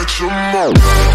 get your more.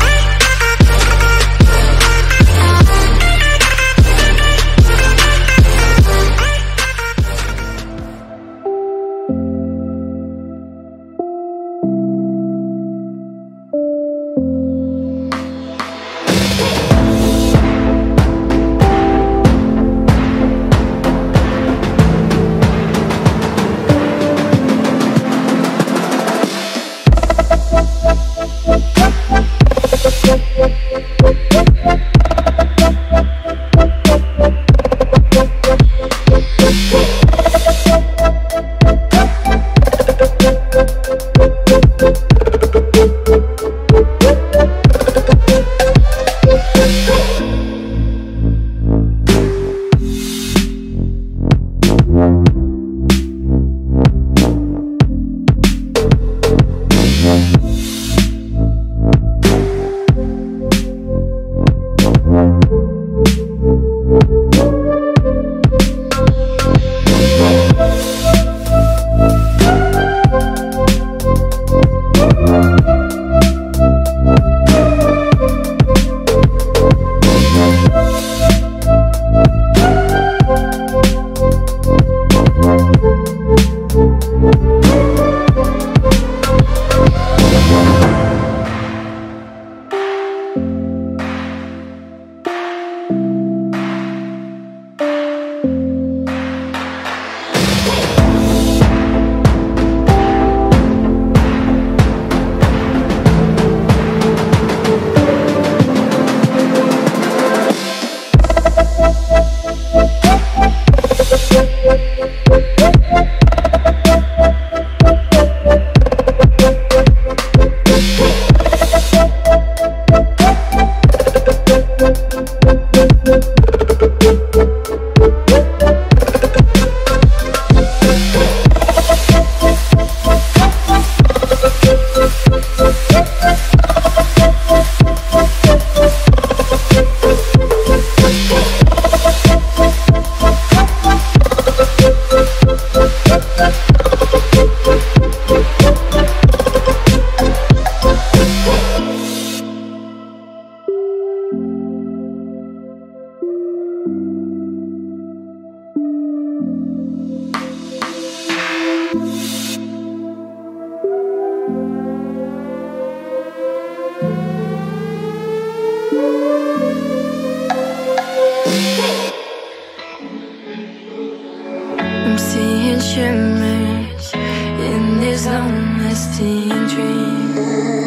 I'm seeing shimmers in this long-lasting dream.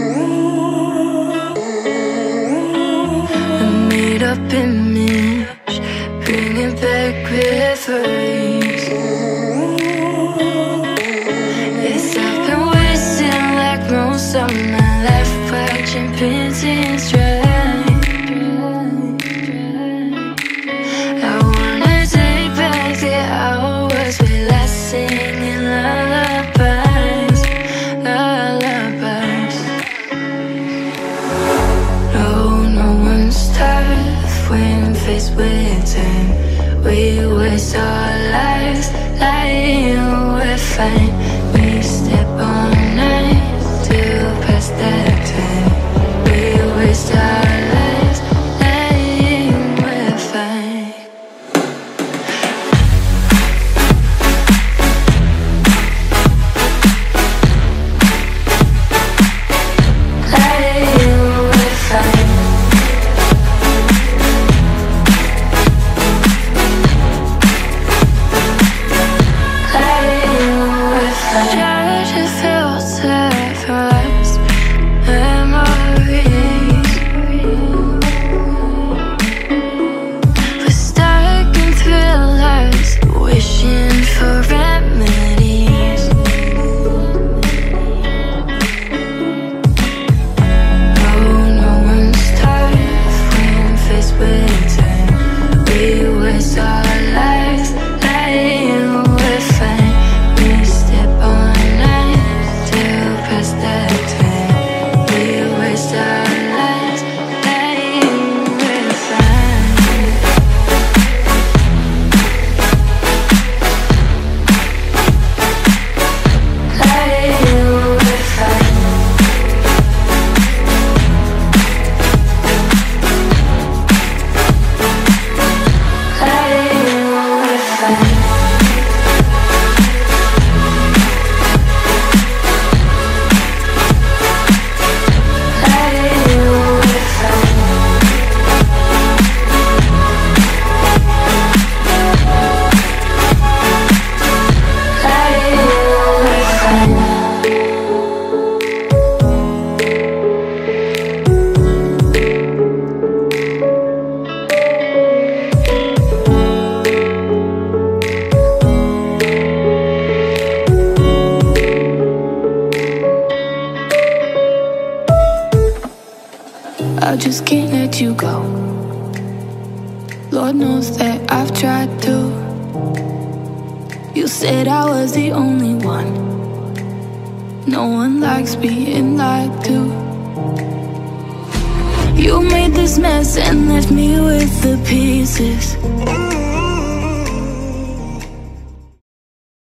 A made-up image, bringing back memories. Yes, I've been wasting like most of my life, watching pins and stripes. Singing lullabies, lullabies. No one's tough when faced with time. We waste our lives lying, we're fine. We step on night to pass that time. We waste our lives lying, we're fine. We're I just can't let you go. Lord knows that I've tried to. You said I was the only one. No one likes being lied to. You made this mess and left me with the pieces.